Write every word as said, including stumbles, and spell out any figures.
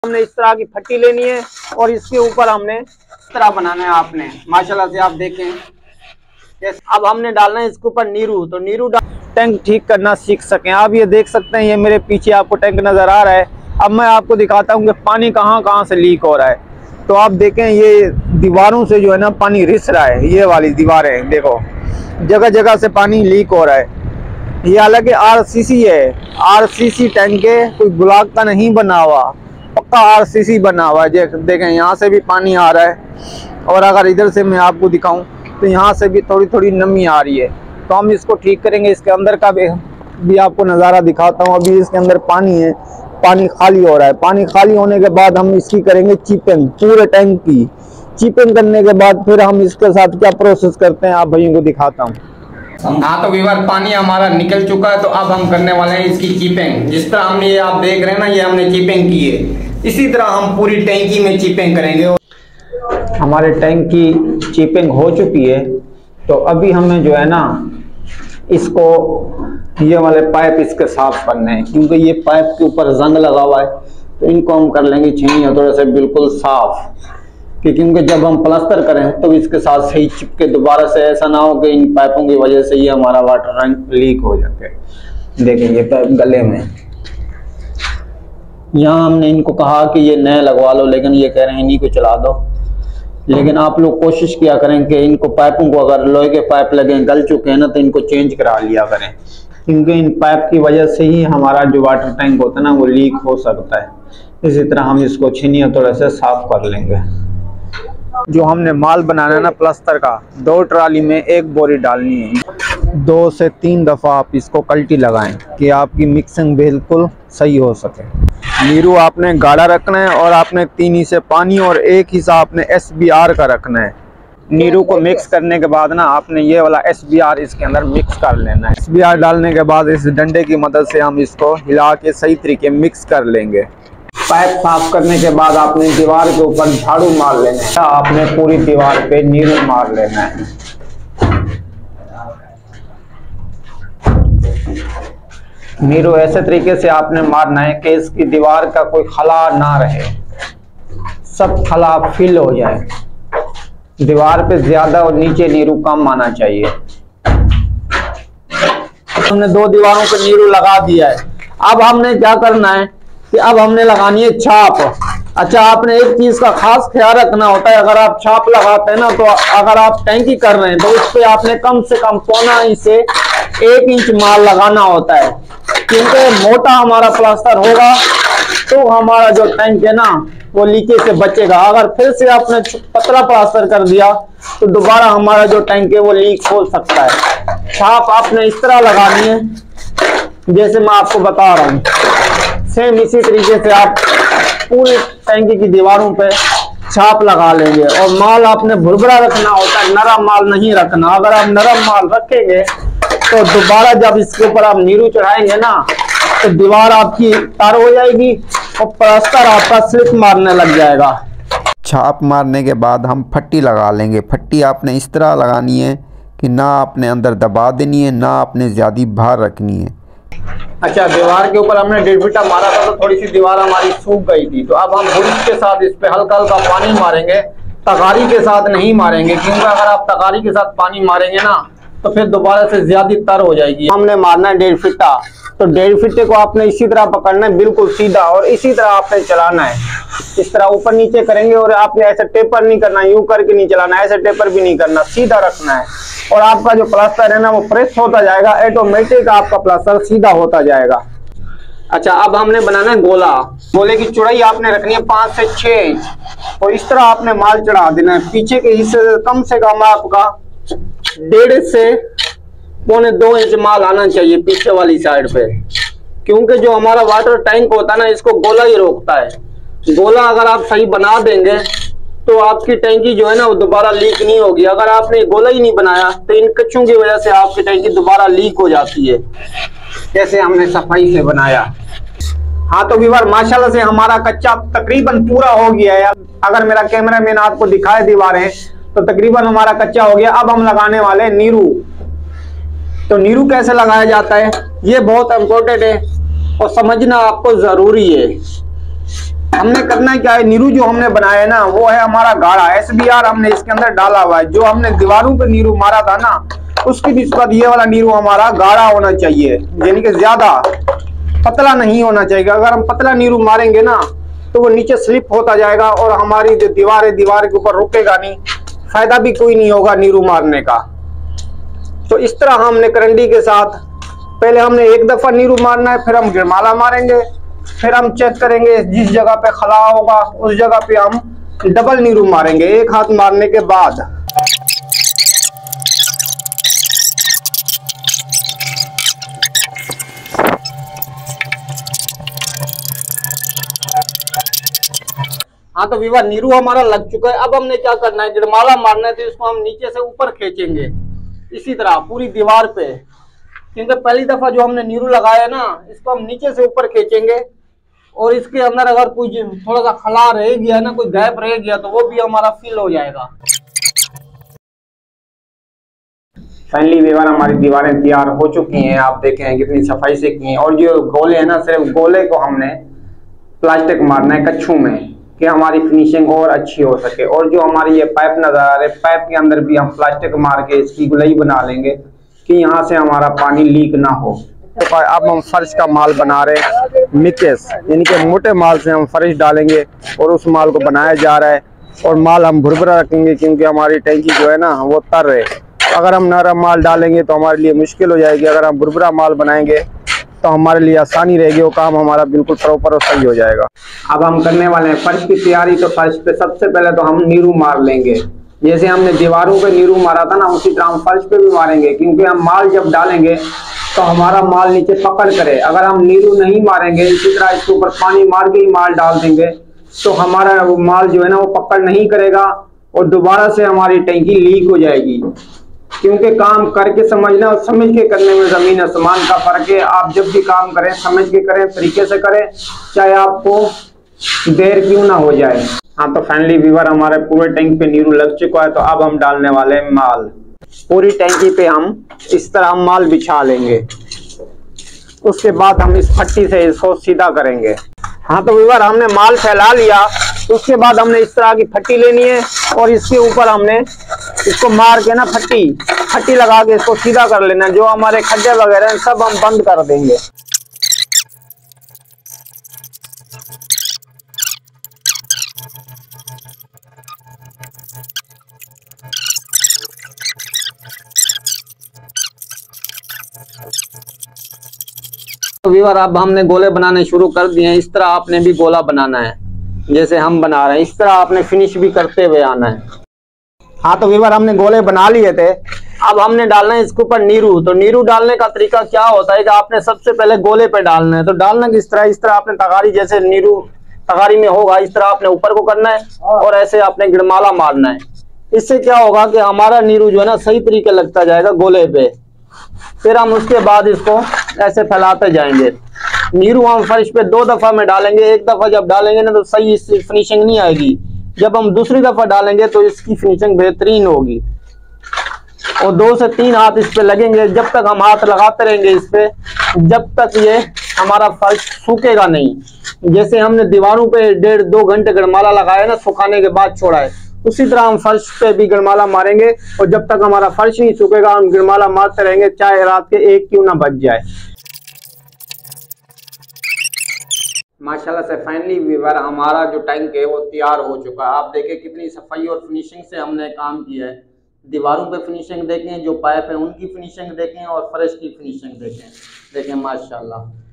हमने इस तरह की फट्टी लेनी है और इसके ऊपर हमने इस तरह बनाना है। आपने माशाल्लाह से आप देखें। अब हमने डालना है इसके ऊपर नीरू। तो नीरू टैंक ठीक करना सीख सकें। आप ये देख सकते हैं, ये मेरे पीछे आपको टैंक नज़र आ रहा है। अब मैं आपको दिखाता हूँ कि पानी कहाँ कहाँ से लीक हो रहा है। तो आप देखें, ये दीवारों से जो है ना पानी रिस रहा है। ये वाली दीवारें देखो, जगह जगह से पानी लीक हो रहा है। ये हालांकि आरसीसी है, आरसीसी टैंक है, कोई ब्लॉक का नहीं बना हुआ, पक्का आरसीसी बना हुआ है। देखें यहाँ से भी पानी आ रहा है और अगर इधर से मैं आपको दिखाऊं तो यहाँ से भी थोड़ी थोड़ी नमी आ रही है। तो हम इसको ठीक करेंगे। इसके अंदर का भी, भी आपको नज़ारा दिखाता हूँ। अभी इसके अंदर पानी है, पानी खाली हो रहा है। पानी खाली होने के बाद हम इसकी करेंगे चिपिंग, पूरे टैंक की चिपिंग करने के बाद फिर हम इसके साथ क्या प्रोसेस करते हैं आप भाइयों को दिखाता हूँ। हाँ, तो व्यूअर पानी हमारा निकल चुका है। तो अब हम करने वाले हैं इसकी चिपिंग। जिस तरह हमने ये आप देख रहे हैं ना, ये हमने चिपिंग की है, इसी तरह हम पूरी टैंकी में चिपिंग करेंगे। हमारे टैंक की चिपिंग हो चुकी है। तो अभी हमें जो है ना इसको, ये वाले पाइप इसके साफ करने हैं, क्योंकि ये पाइप के ऊपर जंग लगा हुआ है। तो इनको हम कर लेंगे छीनी हथौड़े से बिल्कुल साफ, कि क्योंकि जब हम प्लास्टर करें तो इसके साथ सही चिपके दोबारा से, ऐसा ना हो कि इन पाइपों की वजह से ये हमारा वाटर टैंक लीक हो जाते हैं। देखें ये पाइप गले में, यहाँ हमने इनको कहा कि ये नए लगवा लो, लेकिन ये कह रहे हैं इन्हीं को चला दो। लेकिन आप लोग कोशिश किया करें कि इनको पाइपों को, अगर लोहे के पाइप लगे गल चुके हैं ना, तो इनको चेंज करा लिया करें, क्योंकि इन पाइप की वजह से ही हमारा जो वाटर टैंक होता है ना वो लीक हो सकता है। इसी तरह हम इसको छीनी हथौड़े से साफ कर लेंगे। जो हमने माल बनाना है ना प्लास्टर का, दो ट्राली में एक बोरी डालनी है। दो से तीन दफ़ा आप इसको कल्टी लगाएं कि आपकी मिक्सिंग बिल्कुल सही हो सके। नीरू आपने गाढ़ा रखना है और आपने तीन हिस्से पानी और एक हिस्सा आपने एस बी आर का रखना है। नीरू को मिक्स करने के बाद ना आपने ये वाला एस बी आर इसके अंदर मिक्स कर लेना है। एस बी आर डालने के बाद इस डंडे की मदद से हम इसको हिला के सही तरीके मिक्स कर लेंगे। पाइप साफ करने के बाद आपने दीवार के ऊपर झाड़ू मार लेना है। आपने पूरी दीवार पे नीरू मार लेना है। नीरू ऐसे तरीके से आपने मारना है कि इसकी दीवार का कोई खला ना रहे, सब खला फिल हो जाए। दीवार पे ज्यादा और नीचे नीरू कम आना चाहिए। हमने दो दीवारों पे नीरू लगा दिया है। अब हमने क्या करना है कि अब हमने लगानी है छाप। अच्छा, आपने एक चीज का खास ख्याल रखना होता है, अगर आप छाप लगाते हैं ना, तो अगर आप टैंकी कर रहे हैं तो उस पर आपने कम से कम पौना इंच से एक इंच माल लगाना होता है, क्योंकि मोटा हमारा प्लास्टर होगा तो हमारा जो टैंक है ना वो लीकेज से बचेगा। अगर फिर से आपने पतला प्लास्टर कर दिया तो दोबारा हमारा जो टैंक है वो लीक हो सकता है। छाप आपने इस तरह लगानी है जैसे मैं आपको बता रहा हूँ। सेम इसी तरीके से आप पूरी टैंकी की दीवारों पे छाप लगा लेंगे। और माल आपने भुरभुरा रखना होता है, नरम माल नहीं रखना। अगर आप नरम माल रखेंगे तो दोबारा जब इसके ऊपर आप नीरू चढ़ाएंगे ना तो दीवार आपकी तार हो जाएगी और प्लास्टर आपका स्लिप मारने लग जाएगा। छाप मारने के बाद हम फट्टी लगा लेंगे। फट्टी आपने इस तरह लगानी है कि ना आपने अंदर दबा देनी है, ना आपने ज़्यादा बाहर रखनी है। अच्छा, दीवार के ऊपर हमने डेढ़ फीटा मारा था तो थोड़ी सी दीवार हमारी सूख गई थी। तो अब हम बुरिश के साथ इस पे हल्का हल्का पानी मारेंगे, तगारी के साथ नहीं मारेंगे, क्योंकि अगर आप तगारी के साथ पानी मारेंगे ना तो फिर दोबारा से ज्यादा तर हो जाएगी। हमने मारना है डेढ़ फीटा, तो डेढ़ फीटे को आपने इसी तरह पकड़ना है बिल्कुल सीधा, और इसी तरह आपने चलाना है। इस तरह ऊपर नीचे करेंगे और आपने ऐसे टेपर नहीं करना, यूं करके नहीं चलाना, ऐसे टेपर भी नहीं करना, सीधा रखना है। और आपका जो प्लास्टर है ना वो प्रेस होता जाएगा, ऑटोमेटिक आपका प्लास्टर सीधा होता जाएगा। अच्छा, अब हमने बनाना है गोला। गोले की चौड़ाई आपने रखनी है पांच से छह इंच और इस तरह आपने माल चढ़ा देना है। पीछे के हिस्से से कम से कम आपका डेढ़ से पौने दो इंच माल आना चाहिए पीछे वाली साइड पे, क्योंकि जो हमारा वाटर टैंक होता है ना इसको गोला ही रोकता है। गोला अगर आप सही बना देंगे तो आपकी टैंकी जो है ना वो दोबारा लीक नहीं होगी। अगर आपने गोला ही नहीं बनाया तो इन कच्चों की वजह से आपकी टैंकी दोबारा लीक हो जाती है, जैसे हमने सफाई से बनाया। हाँ, तो व्यूअर माशाल्लाह से हमारा कच्चा तकरीबन पूरा हो गया है। अगर मेरा कैमरा मैन आपको दिखाए दीवारें तो तकरीबन हमारा कच्चा हो गया। अब हम लगाने वाले हैं नीरू। तो नीरू कैसे लगाया जाता है ये बहुत इम्पोर्टेंट है और समझना आपको जरूरी है। हमने करना क्या है, नीरू जो हमने बनाया है ना वो है हमारा गाढ़ा, एस बी आर हमने इसके अंदर डाला हुआ है। जो हमने दीवारों पे नीरू मारा था ना उसकी निस्बत ये वाला नीरू हमारा गाढ़ा होना चाहिए, यानी कि ज्यादा पतला नहीं होना चाहिए। अगर हम पतला नीरू मारेंगे ना तो वो नीचे स्लिप होता जाएगा और हमारी जो दीवार है दीवार के ऊपर रुकेगा नहीं, फायदा भी कोई नहीं होगा नीरू मारने का। तो इस तरह हमने करंडी के साथ पहले हमने एक दफा नीरू मारना है, फिर हम गिरमाला मारेंगे, फिर हम चेक करेंगे जिस जगह पे खला होगा उस जगह पे हम डबल नीरू मारेंगे एक हाथ मारने के बाद। हाँ तो विवाह नीरू हमारा लग चुका है। अब हमने क्या करना है, गिरमाला मारना है तो इसको हम नीचे से ऊपर खींचेंगे इसी तरह पूरी दीवार पे, क्योंकि पहली दफा जो हमने नीरू लगाया ना इसको हम नीचे से ऊपर खींचेंगे और इसके अंदर अगर कुछ थोड़ा सा खला रह गया ना, कोई गैप रह गया तो वो भी हमारा फिल हो जाएगा। फाइनली विवाह हमारी दीवारें तैयार हो चुकी हैं, आप देखें हैं कितनी सफाई से की हैं। और जो गोले हैं ना सिर्फ गोले को हमने प्लास्टिक मारना है कच्छू में कि हमारी फिनिशिंग और अच्छी हो सके। और जो हमारी ये पाइप नजर आ रहे पाइप के अंदर भी हम प्लास्टिक मार के इसकी गुलाई बना लेंगे कि यहाँ से हमारा पानी लीक ना हो। तो अब हम फर्श का माल बना रहे हैं मिक्स, यानी कि मोटे माल से हम फर्श डालेंगे और उस माल को बनाया जा रहा है। और माल हम भुरभुरा रखेंगे क्योंकि हमारी टैंकी जो है ना वो तर है। अगर हम नरम माल डालेंगे तो हमारे लिए मुश्किल हो जाएगी, अगर हम भुरभुरा माल बनाएंगे तो हमारे लिए आसानी रहेगी, वो काम हमारा बिल्कुल प्रॉपर और सही हो जाएगा। अब हम करने वाले हैं फर्श की तैयारी। तो फर्श पे सबसे पहले तो हम नीरू मार लेंगे, जैसे हमने दीवारों पे नीरू मारा था ना उसी तरह हम फर्श पे भी मारेंगे, क्योंकि हम माल जब डालेंगे तो हमारा माल नीचे पकड़ करे। अगर हम नीरू नहीं मारेंगे इसी तरह इसके ऊपर पानी मार के ही माल डाल देंगे तो हमारा वो माल जो है ना वो पकड़ नहीं करेगा और दोबारा से हमारी टैंकी लीक हो जाएगी। क्योंकि काम करके समझना और समझ के करने में जमीन आसमान का फर्क है। आप जब भी काम करें समझ के करें, तरीके से करें, चाहे आपको देर क्यों ना हो जाए। हाँ तो फाइनली व्यूअर हमारे पूरे टैंक पे नीरू लग चुका है। तो अब हम डालने वाले हैं माल। पूरी टैंकी पे हम इस तरह माल बिछा लेंगे, उसके बाद हम इस फट्टी से इसको सीधा करेंगे। हाँ तो व्यूअर हमने माल फैला लिया, उसके बाद हमने इस तरह की फट्टी लेनी है और इसके ऊपर हमने इसको मार के ना फट्टी फट्टी लगा के इसको सीधा कर लेना। जो हमारे खड्डे वगैरह हैं सब हम बंद कर देंगे। तो व्यूअर अब हमने गोले बनाने शुरू कर दिए हैं। इस तरह आपने भी गोला बनाना है जैसे हम बना रहे हैं, इस तरह आपने फिनिश भी करते हुए आना है। हाँ तो व्यूअर हमने गोले बना लिए थे, अब हमने डालना है इसके ऊपर नीरू। तो नीरू डालने का तरीका क्या होता है कि आपने सबसे पहले गोले पे डालना है। तो डालना किस तरह, इस तरह आपने तगारी जैसे नीरू तगारी में होगा इस तरह आपने ऊपर को करना है और ऐसे आपने गिरमाला मारना है। इससे क्या होगा कि हमारा नीरू जो है ना सही तरीके लगता जाएगा गोले पे। फिर हम उसके बाद इसको ऐसे फैलाते जाएंगे। नीरू हम फर्श पे दो दफा में डालेंगे, एक दफा जब डालेंगे ना तो सही इसकी फिनिशिंग नहीं आएगी, जब हम दूसरी दफा डालेंगे तो इसकी फिनिशिंग बेहतरीन होगी। और दो से तीन हाथ इस पे लगेंगे, जब तक हम हाथ लगाते रहेंगे इस पे जब तक ये हमारा फर्श सूखेगा नहीं। जैसे हमने दीवारों पे डेढ़ दो घंटे गड़माला लगाया ना सुखाने के बाद छोड़ा है, उसी तरह हम फर्श पे भी गिरमाला मारेंगे और जब तक हमारा फर्श नहीं सूखेगा हम गिरमाला मारते रहेंगे, चाहे रात के एक क्यों ना बच जाए। माशाल्लाह से फाइनली व्यूअर हमारा जो टैंक है वो तैयार हो चुका है। आप देखें कितनी सफाई और फिनिशिंग से हमने काम किया है। दीवारों पे फिनिशिंग देखें, जो पाइप है उनकी फिनिशिंग देखें और फर्श की फिनिशिंग देखें। देखें माशाल्लाह